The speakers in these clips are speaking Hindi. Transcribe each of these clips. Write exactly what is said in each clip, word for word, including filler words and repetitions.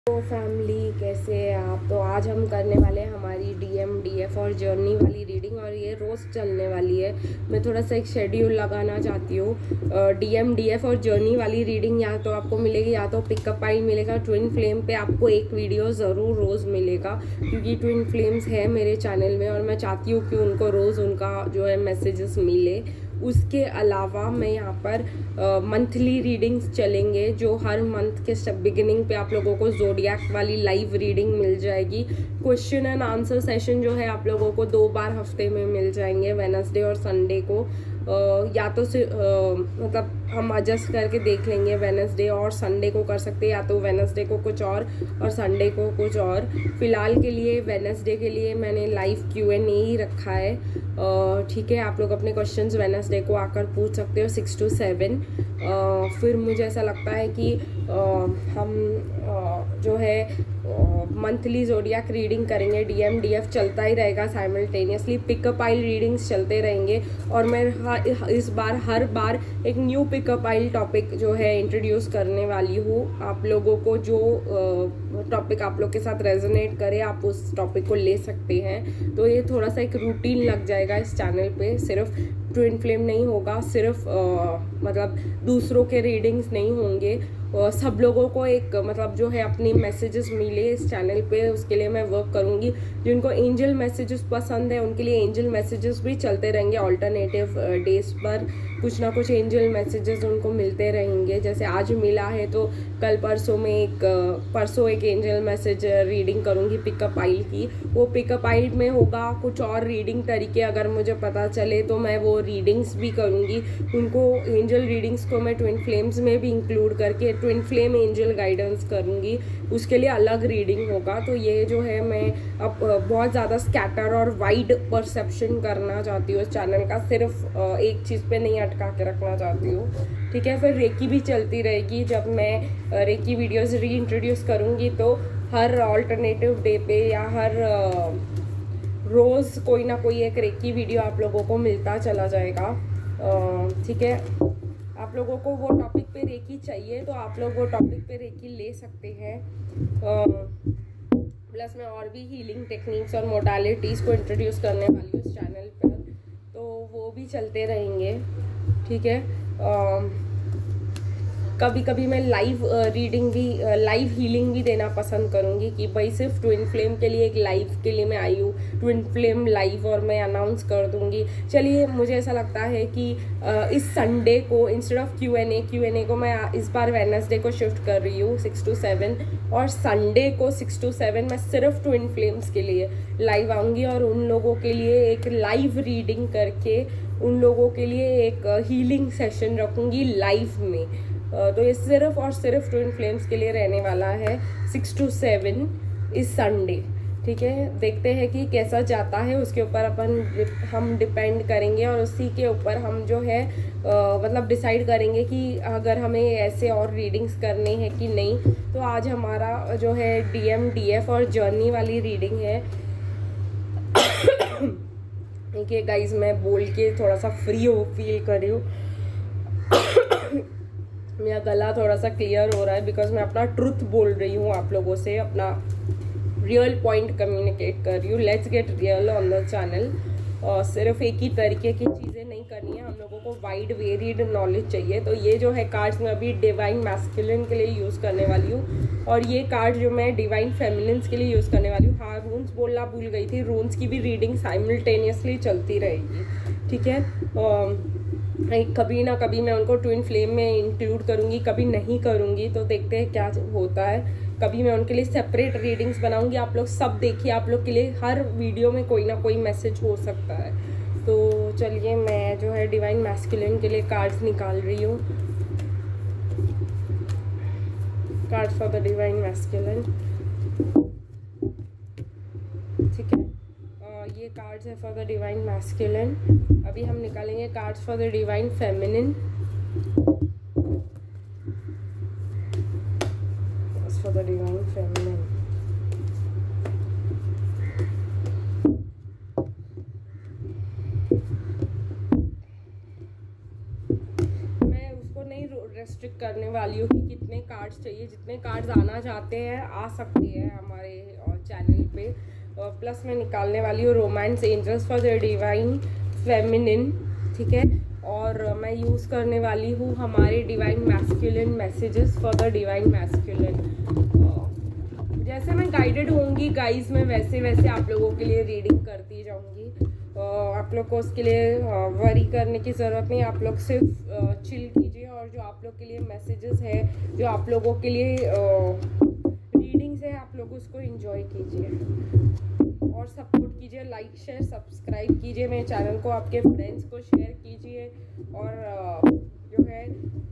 तो फैमिली कैसे हैं आप। तो आज हम करने वाले हैं हमारी डीएम डीएफ और जर्नी वाली रीडिंग, और ये रोज़ चलने वाली है। मैं थोड़ा सा एक शेड्यूल लगाना चाहती हूँ। डीएम डीएफ और जर्नी वाली रीडिंग या तो आपको मिलेगी, या तो पिकअप आइल मिलेगा। ट्विन फ्लेम पे आपको एक वीडियो ज़रूर रोज़ मिलेगा, क्योंकि ट्विन फ्लेम्स है मेरे चैनल में और मैं चाहती हूँ कि उनको रोज़ उनका जो है मैसेजेस मिले। उसके अलावा मैं यहाँ पर मंथली रीडिंग्स चलेंगे, जो हर मंथ के बिगिनिंग पे आप लोगों को जोडियाक वाली लाइव रीडिंग मिल जाएगी। क्वेश्चन एंड आंसर सेशन जो है आप लोगों को दो बार हफ्ते में मिल जाएंगे, वेडनेसडे और संडे को। Uh, या तो से uh, मतलब हम एडजस्ट करके देख लेंगे, वेडनेसडे और संडे को कर सकते हैं, या तो वेडनेसडे को कुछ और और संडे को कुछ और। फिलहाल के लिए वेडनेसडे के लिए मैंने लाइव क्यू एन ए ही रखा है। ठीक है, आप लोग अपने क्वेश्चंस वेडनेसडे को आकर पूछ सकते हो सिक्स टू सेवन। फिर मुझे ऐसा लगता है कि uh, हम uh, जो है मंथली जोडियाक रीडिंग करेंगे। डीएम डीएफ चलता ही रहेगा साइमल्टेनियसली, पिकअप आइल रीडिंग्स चलते रहेंगे, और मैं इस बार हर बार एक न्यू पिकअप आइल टॉपिक जो है इंट्रोड्यूस करने वाली हूँ। आप लोगों को जो टॉपिक आप लोग के साथ रेजोनेट करे आप उस टॉपिक को ले सकते हैं। तो ये थोड़ा सा एक रूटीन लग जाएगा इस चैनल पे। सिर्फ ट्विन फ्लेम नहीं होगा, सिर्फ आ, मतलब दूसरों के रीडिंग्स नहीं होंगे, सब लोगों को एक मतलब जो है अपनी मैसेजेस मिले इस चैनल पे, उसके लिए मैं वर्क करूँगी। जिनको एंजल मैसेजेस पसंद है उनके लिए एंजल मैसेजेस भी चलते रहेंगे। ऑल्टरनेटिव डेज पर कुछ ना कुछ एंजल मैसेजेस उनको मिलते रहेंगे। जैसे आज मिला है तो कल परसों में एक परसों एक एंजल मैसेज रीडिंग करूँगी पिकअप आइल की। वो पिकअप आइल में होगा कुछ और रीडिंग तरीके, अगर मुझे पता चले तो मैं वो रीडिंग्स भी करूँगी। उनको एंजल रीडिंग्स को मैं ट्विन फ्लेम्स में भी इंक्लूड करके ट्विन फ्लेम एंजल गाइडेंस करूँगी, उसके लिए अलग रीडिंग होगा। तो ये जो है मैं अब बहुत ज़्यादा स्कैटर और वाइड परसेप्शन करना चाहती हूँ इस चैनल का, सिर्फ एक चीज़ पे नहीं अटका के रखना चाहती हूँ। ठीक है, फिर रेकी भी चलती रहेगी। जब मैं रेकी वीडियोज़ री इंट्रोड्यूस करूँगी तो हर ऑल्टरनेटिव डे पे या हर रोज़ कोई ना कोई एक रेकी वीडियो आप लोगों को मिलता चला जाएगा। ठीक है, आप लोगों को वो टॉपिक पे रेकी चाहिए तो आप लोग वो टॉपिक पे रेकी ले सकते हैं। प्लस मैं और भी हीलिंग टेक्निक्स और मोडालिटीज़ को इंट्रोड्यूस करने वाली हूँ इस चैनल पर, तो वो भी चलते रहेंगे। ठीक है, आ, कभी कभी मैं लाइव रीडिंग भी लाइव हीलिंग भी देना पसंद करूँगी कि भाई सिर्फ ट्विन फ्लेम के लिए एक लाइव के लिए मैं आई हूँ, ट्विन फ्लेम लाइव, और मैं अनाउंस कर दूँगी। चलिए, मुझे ऐसा लगता है कि इस संडे को instead of Q and A Q and A को मैं इस बार वेडनेसडे को शिफ्ट कर रही हूँ सिक्स टू सेवन, और संडे को सिक्स टू सेवन मैं सिर्फ ट्विन फ्लेम्स के लिए लाइव आऊँगी, और उन लोगों के लिए एक लाइव रीडिंग करके उन लोगों के लिए एक हीलिंग सेशन रखूँगी लाइव में। तो ये सिर्फ और सिर्फ ट्विन फ्लेम्स के लिए रहने वाला है सिक्स टू सेवन इस संडे। ठीक है, देखते हैं कि कैसा जाता है, उसके ऊपर अपन हम डिपेंड करेंगे, और उसी के ऊपर हम जो है आ, मतलब डिसाइड करेंगे कि अगर हमें ऐसे और रीडिंग्स करने हैं कि नहीं। तो आज हमारा जो है डीएम डीएफ और जर्नी वाली रीडिंग है। देखिए गाइज, मैं बोल के थोड़ा सा फ्री हो फील कर रही हूँ। मेरा गला थोड़ा सा क्लियर हो रहा है बिकॉज मैं अपना ट्रुथ बोल रही हूँ आप लोगों से, अपना रियल पॉइंट कम्युनिकेट कर रही हूँ। Let's get real on the channel. और सिर्फ एक ही तरीके की चीज़ें नहीं करनी है, हम लोगों को वाइड वेरिड नॉलेज चाहिए। तो ये जो है कार्ड्स मैं अभी डिवाइन मैस्कुलिन के लिए यूज़ करने वाली हूँ, और ये कार्ड जो मैं डिवाइन फेमिनिन्स के लिए यूज़ करने वाली हूँ। हाँ, रून्स बोलना भूल गई थी, रून्स की भी रीडिंग साइमल्टेनियसली चलती रहेगी। ठीक है, कभी ना कभी मैं उनको ट्विन फ्लेम में इंक्लूड करूँगी, कभी नहीं करूँगी, तो देखते हैं क्या होता है। कभी मैं उनके लिए सेपरेट रीडिंग्स बनाऊँगी। आप लोग सब देखिए, आप लोग के लिए हर वीडियो में कोई ना कोई मैसेज हो सकता है। तो चलिए, मैं जो है डिवाइन मैस्कुलिन के लिए कार्ड्स निकाल रही हूँ। Cards for the divine masculine. ठीक है, ये कार्ड्स है फॉर द डिवाइन मैस्कुलिन। अभी हम निकालेंगे cards for the divine feminine. For the divine feminine मैं उसको नहीं रेस्ट्रिक्ट करने वाली हूँ कि कितने कार्ड्स चाहिए। जितने कार्ड्स आना चाहते हैं आ सकते हैं हमारे चैनल पे। प्लस मैं निकालने वाली हूँ romance angels for the divine feminine, ठीक है। और मैं यूज़ करने वाली हूँ हमारे divine masculine messages for the divine masculine. जैसे मैं गाइडेड होंगी गाइज, मैं वैसे वैसे आप लोगों के लिए रीडिंग करती जाऊंगी। आप लोग को उसके लिए वरी करने की ज़रूरत नहीं, आप लोग सिर्फ चिल कीजिए और जो आप लोग के लिए मैसेजेस है, जो आप लोगों के लिए रीडिंग्स है, आप लोग उसको एंजॉय कीजिए और सपोर्ट कीजिए। लाइक शेयर सब्सक्राइब कीजिए मेरे चैनल को, आपके फ्रेंड्स को शेयर कीजिए। और जो है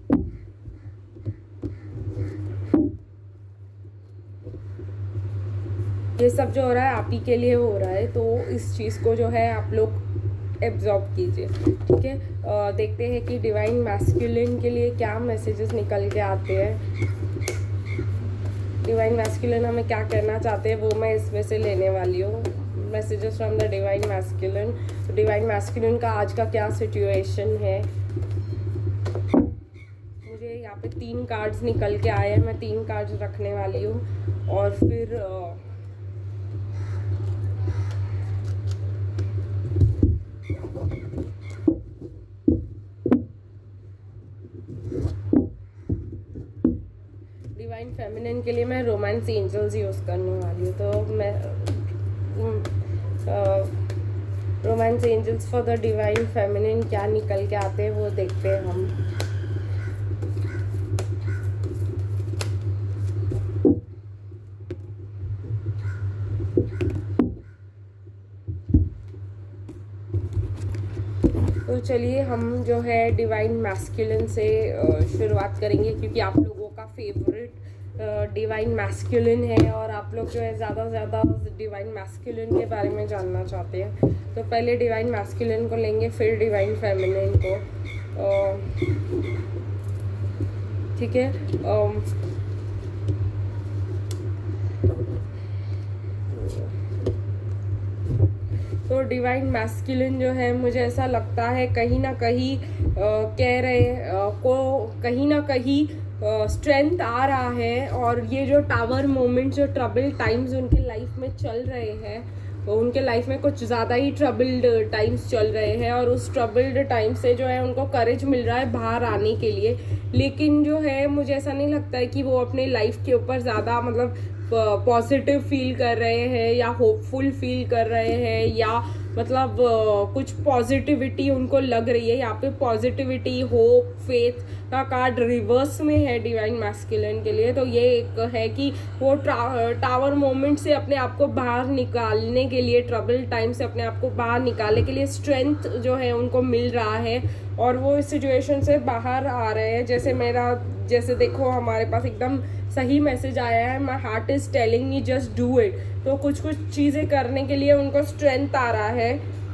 ये सब जो हो रहा है आप ही के लिए हो रहा है, तो इस चीज़ को जो है आप लोग एब्जॉर्ब कीजिए, ठीक है। देखते हैं कि डिवाइन मैस्कुलिन के लिए क्या मैसेजेस निकल के आते हैं। डिवाइन मैस्कुलिन हमें क्या कहना चाहते हैं वो मैं इसमें से लेने वाली हूँ। Messages from the divine masculine. Divine masculine का आज का क्या सिचुएशन है। मुझे यहाँ पे तीन कार्ड्स निकल के आए हैं, मैं तीन कार्ड्स रखने वाली हूँ और फिर आ, डिवाइन फेमिनिन के लिए मैं रोमांस एंजल्स यूज़ करने वाली हूँ। तो मैं romance angels for the divine feminine क्या निकल के आते हैं वो देखते हैं हम। तो चलिए हम जो है डिवाइन मैस्कुलिन से शुरुआत करेंगे, क्योंकि आप लोगों का फेवरेट डिवाइन मैस्कुलिन है और आप लोग जो है ज़्यादा से ज़्यादा डिवाइन मैस्कुलिन के बारे में जानना चाहते हैं। तो पहले डिवाइन मैस्कुलिन को लेंगे, फिर डिवाइन फेमिनिन को, ठीक है। तो डिवाइन मैस्कुलिन जो है मुझे ऐसा लगता है कहीं ना कहीं आ, कह रहे आ, को कहीं ना कहीं स्ट्रेंथ आ रहा है। और ये जो टावर मोमेंट, जो ट्रबल टाइम्स उनके लाइफ में चल रहे हैं, तो उनके लाइफ में कुछ ज़्यादा ही ट्रबल्ड टाइम्स चल रहे हैं और उस ट्रबल्ड टाइम से जो है उनको करेज मिल रहा है बाहर आने के लिए। लेकिन जो है मुझे ऐसा नहीं लगता है कि वो अपने लाइफ के ऊपर ज़्यादा मतलब पॉजिटिव फील कर रहे हैं या होपफुल फील कर रहे हैं, या मतलब कुछ पॉजिटिविटी उनको लग रही है। यहाँ पे पॉजिटिविटी, होप, फेथ का कार्ड रिवर्स में है डिवाइन मैस्कुलिन के लिए। तो ये एक है कि वो टावर मोमेंट से अपने आप को बाहर निकालने के लिए, ट्रबल टाइम से अपने आप को बाहर निकालने के लिए स्ट्रेंथ जो है उनको मिल रहा है और वो इस सिचुएशन से बाहर आ रहे हैं। जैसे मेरा जैसे देखो हमारे पास एकदम सही मैसेज आया है, my heart is telling me just do it. तो कुछ कुछ चीज़ें करने के लिए उनको स्ट्रेंथ आ रहा है,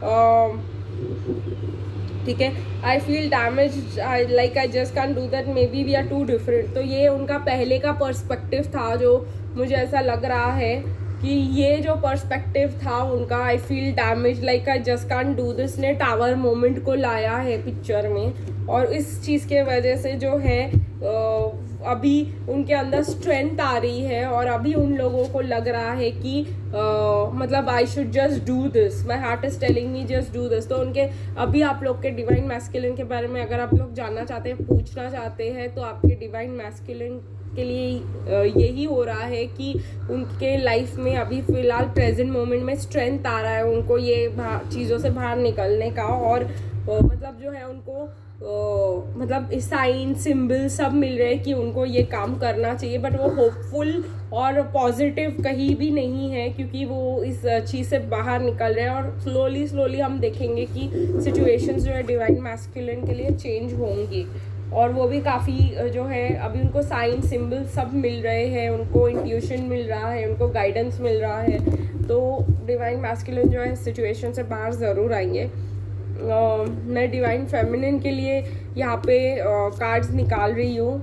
ठीक है। I feel damage, I like I just can do that, maybe we are too different. तो ये उनका पहले का पर्सपेक्टिव था, जो मुझे ऐसा लग रहा है कि ये जो पर्सपेक्टिव था उनका, I feel damage like I just can do this, ने टावर मोमेंट को लाया है पिक्चर में। और इस चीज़ के वजह से जो है आ, अभी उनके अंदर स्ट्रेंथ आ रही है और अभी उन लोगों को लग रहा है कि आ, मतलब I should just do this, my heart is telling me just do this. तो उनके अभी आप लोग के डिवाइन मैस्कुलिन के बारे में अगर आप लोग जानना चाहते हैं, पूछना चाहते हैं, तो आपके डिवाइन मैस्कुलिन के लिए यही हो रहा है कि उनके लाइफ में अभी फ़िलहाल प्रेजेंट मोमेंट में स्ट्रेंथ आ रहा है उनको ये चीज़ों से बाहर निकलने का। और मतलब जो है उनको Uh, मतलब साइन सिंबल सब मिल रहे हैं कि उनको ये काम करना चाहिए, बट वो होपफुल और पॉजिटिव कहीं भी नहीं है, क्योंकि वो इस चीज़ से बाहर निकल रहे हैं। और स्लोली स्लोली हम देखेंगे कि सिचुएशंस जो है डिवाइन मैस्कुलिन के लिए चेंज होंगी और वो भी काफ़ी जो है अभी उनको साइन सिंबल सब मिल रहे हैं, उनको इंट्यूशन मिल रहा है, उनको गाइडेंस मिल रहा है। तो डिवाइन मैस्कुलिन जो है सिचुएशन से बाहर ज़रूर आएंगे। Uh, मैं डिवाइन फेमिनिन के लिए यहाँ पे कार्ड्स uh, निकाल रही हूँ,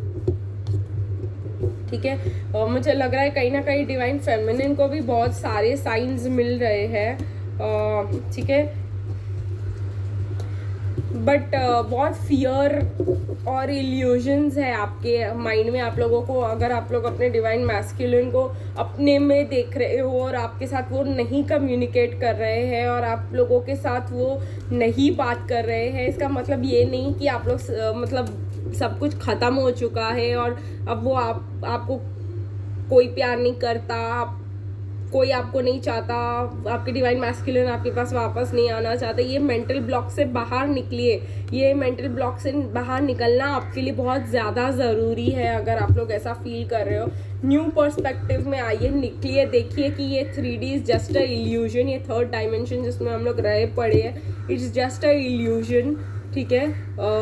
ठीक है। uh, मुझे लग रहा है कहीं ना कहीं डिवाइन फेमिनिन को भी बहुत सारे साइंस मिल रहे हैं, uh, ठीक है। बट uh, बहुत फियर और इल्यूजन्स है आपके माइंड में आप लोगों को। अगर आप लोग अपने डिवाइन मैस्कुलिन को अपने में देख रहे हो और आपके साथ वो नहीं कम्युनिकेट कर रहे हैं और आप लोगों के साथ वो नहीं बात कर रहे हैं, इसका मतलब ये नहीं कि आप लोग मतलब सब कुछ ख़त्म हो चुका है और अब वो आप आपको कोई प्यार नहीं करता, आप कोई आपको नहीं चाहता, आपके डिवाइन मैस्कुलिन आपके पास वापस नहीं आना चाहते। ये मेंटल ब्लॉक से बाहर निकलिए। ये मेंटल ब्लॉक से बाहर निकलना आपके लिए बहुत ज़्यादा ज़रूरी है। अगर आप लोग ऐसा फील कर रहे हो, न्यू पर्सपेक्टिव में आइए, निकलिए, देखिए कि ये three D is just a illusion. ये थर्ड डायमेंशन जिसमें हम लोग रहे पड़े हैं, इट्स जस्ट अ इल्यूजन, ठीक है।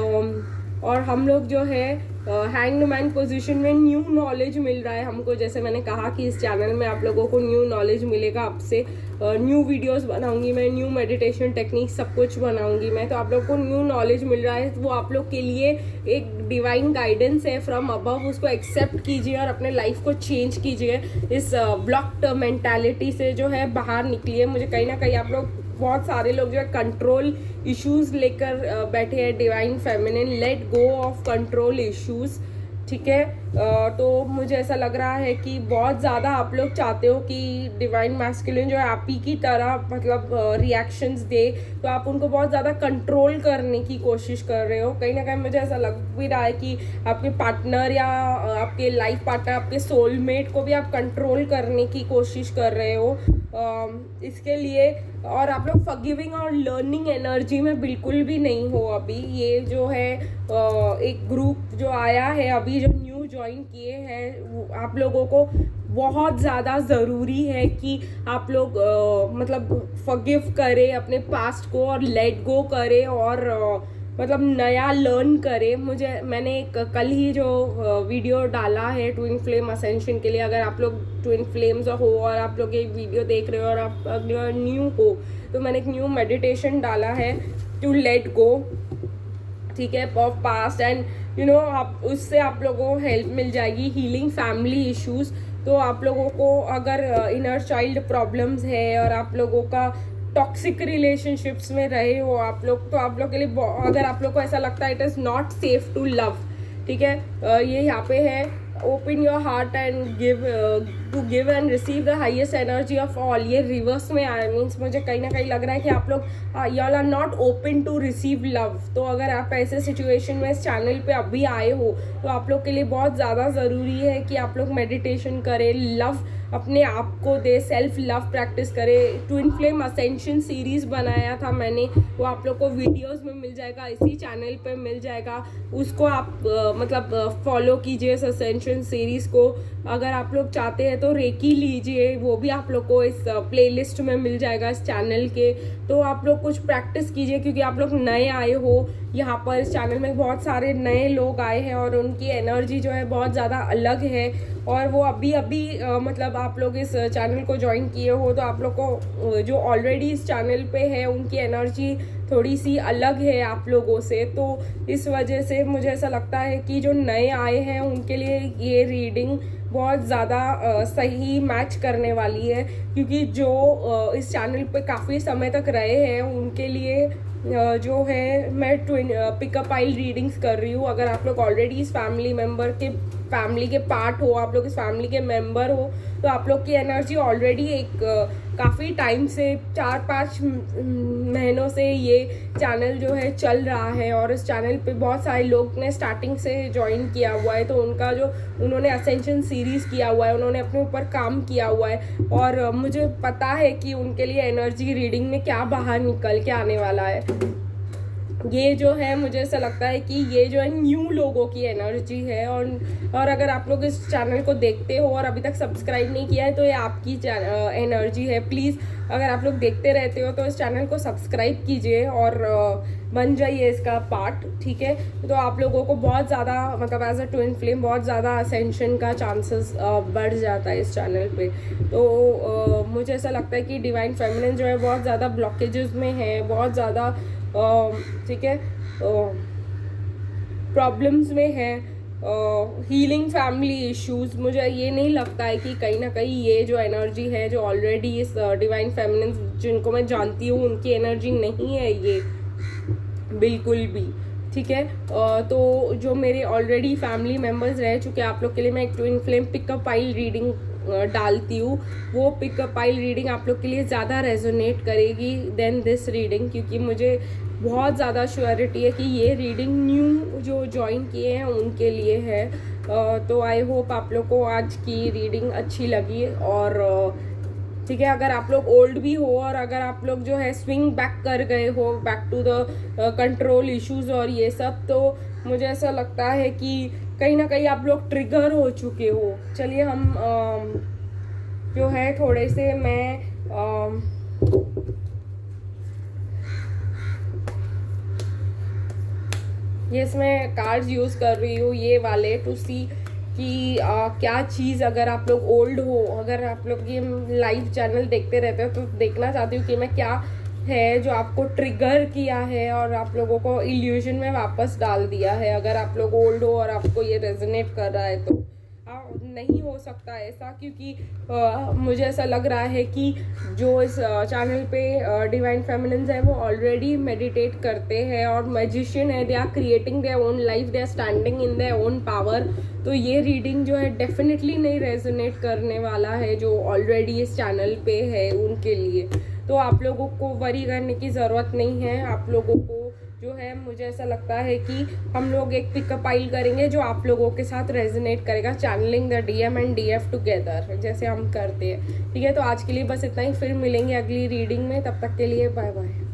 और हम लोग जो है हैंग्ड मैन पोजीशन में न्यू नॉलेज मिल रहा है हमको। जैसे मैंने कहा कि इस चैनल में आप लोगों को न्यू नॉलेज मिलेगा आपसे। न्यू वीडियोस बनाऊंगी मैं, न्यू मेडिटेशन टेक्निक सब कुछ बनाऊंगी मैं, तो आप लोग को न्यू नॉलेज मिल रहा है। वो आप लोग के लिए एक डिवाइन गाइडेंस है फ्रॉम अबव। उसको एक्सेप्ट कीजिए और अपने लाइफ को चेंज कीजिए। इस ब्लॉक्ड मेंटालिटी से जो है बाहर निकलिए। मुझे कहीं ना कहीं आप लोग बहुत सारे लोग जो है कंट्रोल इश्यूज लेकर बैठे हैं। Divine feminine, let go of control issues, ठीक है। तो मुझे ऐसा लग रहा है कि बहुत ज़्यादा आप लोग चाहते हो कि डिवाइन मैस्कुलिन जो है आप ही की तरह मतलब रिएक्शंस दे, तो आप उनको बहुत ज़्यादा कंट्रोल करने की कोशिश कर रहे हो। कहीं ना कहीं मुझे ऐसा लग भी रहा है कि आपके पार्टनर या आपके लाइफ पार्टनर, आपके सोलमेट को भी आप कंट्रोल करने की कोशिश कर रहे हो इसके लिए। और आप लोग फॉरगिविंग और लर्निंग एनर्जी में बिल्कुल भी नहीं हो अभी। ये जो है एक ग्रुप जो आया है अभी, जो न्यू ज्वाइन किए हैं, आप लोगों को बहुत ज़्यादा ज़रूरी है कि आप लोग आ, मतलब फॉरगिव करें अपने पास्ट को और लेट गो करें और आ, मतलब नया लर्न करें। मुझे मैंने एक कल ही जो वीडियो डाला है ट्विन फ्लेम असेंशन के लिए, अगर आप लोग ट्विन फ्लेम्स हो और आप लोग ये वीडियो देख रहे हो और आप अगर न्यू हो, तो मैंने एक न्यू मेडिटेशन डाला है टू लेट गो, ठीक है, of past. And you know आप उससे आप लोगों को हेल्प मिल जाएगी, हीलिंग फैमिली इश्यूज। तो आप लोगों को अगर इनर चाइल्ड प्रॉब्लम्स है और आप लोगों का टॉक्सिक रिलेशनशिप्स में रहे हो आप लोग, तो आप लोग के लिए अगर आप लोग को ऐसा लगता है it is not safe to love, ठीक है, ये यहाँ पे है open your heart and give to give and receive the highest energy of all. ये रिवर्स में आया, मीन्स मुझे कहीं ना कहीं लग रहा है कि आप लोग you are not open to receive love. तो अगर आप ऐसे सिचुएशन में इस चैनल पे अभी आए हो, तो आप लोग के लिए बहुत ज़्यादा ज़रूरी है कि आप लोग मेडिटेशन करें, लव अपने आप को दे, सेल्फ लव प्रैक्टिस करें। ट्विन फ्लेम असेंशन सीरीज़ बनाया था मैंने, वो आप लोग को वीडियोस में मिल जाएगा, इसी चैनल पे मिल जाएगा। उसको आप आ, मतलब फॉलो कीजिए इस असेंशन सीरीज़ को। अगर आप लोग चाहते हैं तो रेकी लीजिए, वो भी आप लोग को इस प्लेलिस्ट में मिल जाएगा इस चैनल के। तो आप लोग कुछ प्रैक्टिस कीजिए, क्योंकि आप लोग नए आए हो यहाँ पर। इस चैनल में बहुत सारे नए लोग आए हैं और उनकी एनर्जी जो है बहुत ज़्यादा अलग है। और वो अभी अभी आ, मतलब आप लोग इस चैनल को ज्वाइन किए हो, तो आप लोग को जो ऑलरेडी इस चैनल पे है उनकी एनर्जी थोड़ी सी अलग है आप लोगों से। तो इस वजह से मुझे ऐसा लगता है कि जो नए आए हैं उनके लिए ये रीडिंग बहुत ज़्यादा सही मैच करने वाली है, क्योंकि जो आ, इस चैनल पे काफ़ी समय तक रहे हैं उनके लिए आ, जो है मैं ट्विन पिकअप आइल रीडिंग्स कर रही हूँ। अगर आप लोग ऑलरेडी इस फैमिली मेम्बर के फैमिली के पार्ट हो, आप लोग इस फैमिली के मेंबर हो, तो आप लोग की एनर्जी ऑलरेडी एक काफ़ी टाइम से, चार पाँच महीनों से ये चैनल जो है चल रहा है। और इस चैनल पे बहुत सारे लोग ने स्टार्टिंग से ज्वाइन किया हुआ है, तो उनका जो उन्होंने असेंशन सीरीज़ किया हुआ है, उन्होंने अपने ऊपर काम किया हुआ है और मुझे पता है कि उनके लिए एनर्जी रीडिंग में क्या बाहर निकल के आने वाला है। ये जो है मुझे ऐसा लगता है कि ये जो है न्यू लोगों की एनर्जी है। और और अगर आप लोग इस चैनल को देखते हो और अभी तक सब्सक्राइब नहीं किया है, तो ये आपकी एनर्जी है। प्लीज़ अगर आप लोग देखते रहते हो तो इस चैनल को सब्सक्राइब कीजिए और बन जाइए इसका पार्ट, ठीक है। तो आप लोगों को बहुत ज़्यादा मतलब एज अ ट्विन फ्लेम बहुत ज़्यादा असेंशन का चांसेस बढ़ जाता है इस चैनल पे। तो uh, मुझे ऐसा लगता है कि डिवाइन फेमिनिन जो है बहुत ज़्यादा ब्लॉकेजेस में है, बहुत ज़्यादा ठीक है प्रॉब्लम्स में है, हीलिंग फैमिली इश्यूज। मुझे ये नहीं लगता है कि कहीं ना कहीं ये जो एनर्जी है, जो ऑलरेडी इस डिवाइन फेमिनिन जिनको मैं जानती हूँ, उनकी एनर्जी नहीं है ये। बिल्कुल भी, ठीक है। तो जो मेरे ऑलरेडी फैमिली मेम्बर्स रह चुके हैं, आप लोग के लिए मैं एक twin flame pick a pile reading डालती हूँ। वो पिकअप आइल रीडिंग आप लोग के लिए ज़्यादा रेजोनेट करेगी देन दिस रीडिंग, क्योंकि मुझे बहुत ज़्यादा श्योरिटी है कि ये रीडिंग न्यू जो ज्वाइन किए हैं उनके लिए है। तो आई होप आप लोग को आज की रीडिंग अच्छी लगी। और ठीक है, अगर आप लोग ओल्ड भी हो और अगर आप लोग जो है स्विंग बैक कर गए हो back to the control issues और ये सब, तो मुझे ऐसा लगता है कि कहीं ना कहीं आप लोग ट्रिगर हो चुके हो। चलिए हम आ, जो है थोड़े से मैं आ, ये इसमें कार्ड्स यूज कर रही हूँ ये वाले टू सी कि आ, क्या चीज़, अगर आप लोग ओल्ड हो, अगर आप लोग ये लाइव चैनल देखते रहते हो तो देखना चाहती हूँ कि मैं क्या है जो आपको ट्रिगर किया है और आप लोगों को इल्यूजन में वापस डाल दिया है। अगर आप लोग ओल्ड हो और आपको ये रेजोनेट कर रहा है तो आ, नहीं हो सकता ऐसा, क्योंकि आ, मुझे ऐसा लग रहा है कि जो इस चैनल पे डिवाइन फेमिनिन्स है वो ऑलरेडी मेडिटेट करते हैं और मैजिशियन है, they are creating their own life, they are standing in their own power. तो ये रीडिंग जो है डेफिनेटली नहीं रेजोनेट करने वाला है जो ऑलरेडी इस चैनल पे है उनके लिए। तो आप लोगों को वरी करने की ज़रूरत नहीं है। आप लोगों को जो है, मुझे ऐसा लगता है कि हम लोग एक पिकअप आइल करेंगे जो आप लोगों के साथ रेजोनेट करेगा, channelling the DM and DF together जैसे हम करते हैं। ठीक है, तो आज के लिए बस इतना ही, फिर मिलेंगे अगली रीडिंग में। तब तक के लिए बाय बाय।